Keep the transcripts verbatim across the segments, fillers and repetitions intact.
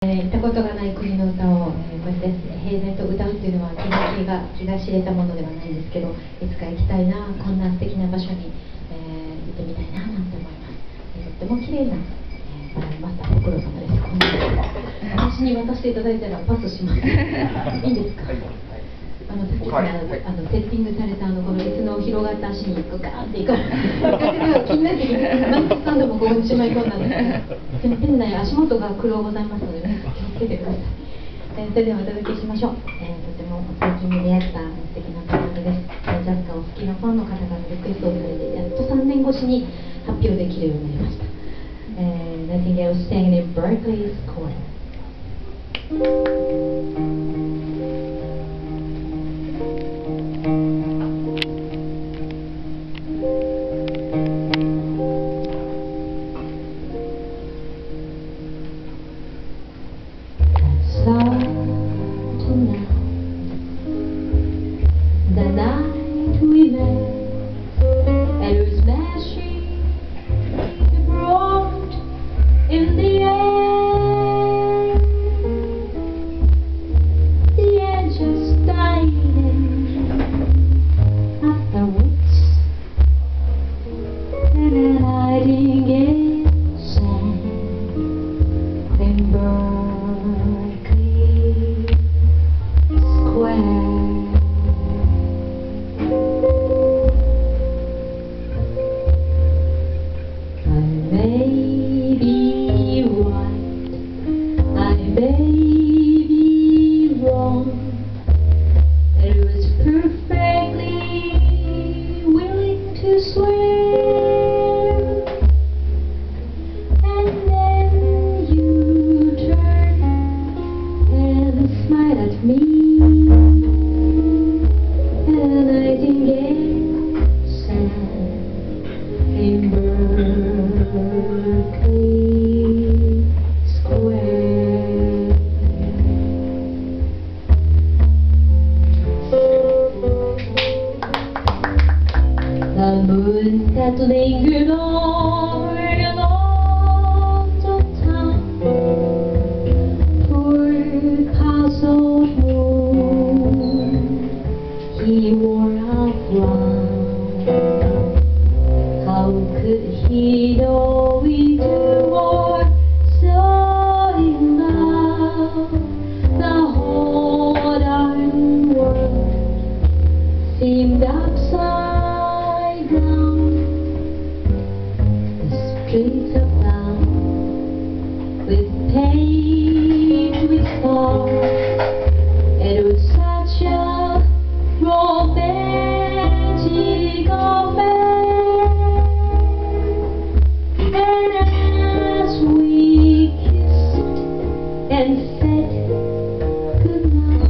えー、行ったことがない国の歌を、えー、こうやって平然と歌うっていうのは気が気が気が知れたものではないんですけど、いつか行きたいな、こんな素敵な場所に、えー、行ってみたいななんて思います。えー、とっても綺麗な、えー、バランバッタご苦労様です。私に渡していただいたらパスします。いいですか？あのさっきから、はい、あのセッティングされたあのこの椅子の広がった足にこうガーンっていかれて気になってきて、マイクスタンドもここにしまい込んだんですけど、店内足元が苦労ございますのでね、気をつけてください。えー、それではお届けしましょう。えー、とても最近に出会った素敵なバラードです。えー、ジャズがお好きなファンの方々リクエストをされて、やっとさんねんごしに発表できるようになりました。えー、Nightingale sang in Berkeley Square。That lingered o'er an autumn town, poor puzzled moon, he wore a frown. How could he know we two were so in love? The whole darn world seemed upside down. Streets of town, with paved with stars. It was such a romantic affair. And as we kissed and said goodnight,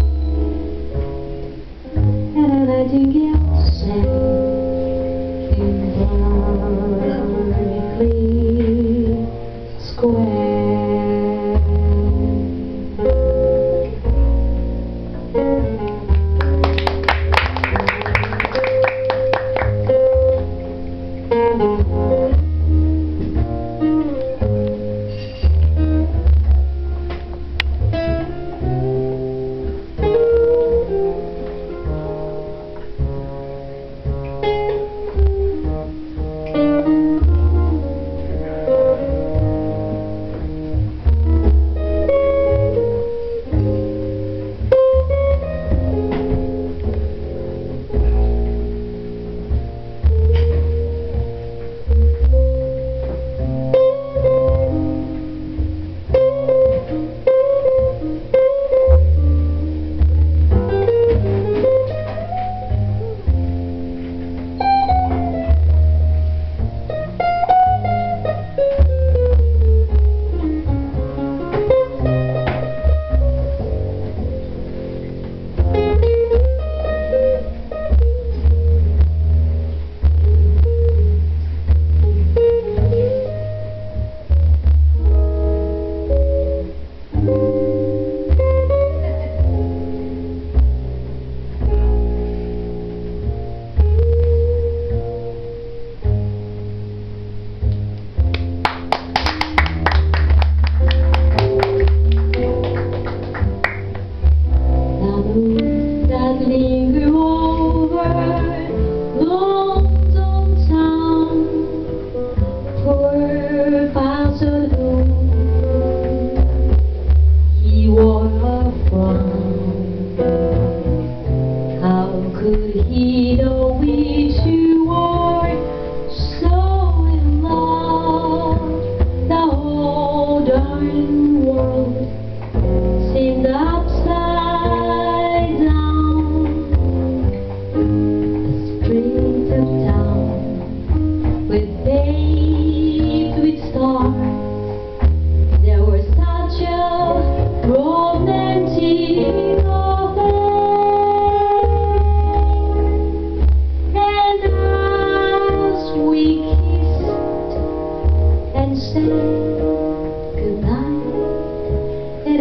and a nightingale sang in Berkeley Square.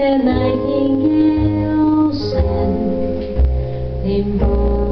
the nightingale sang in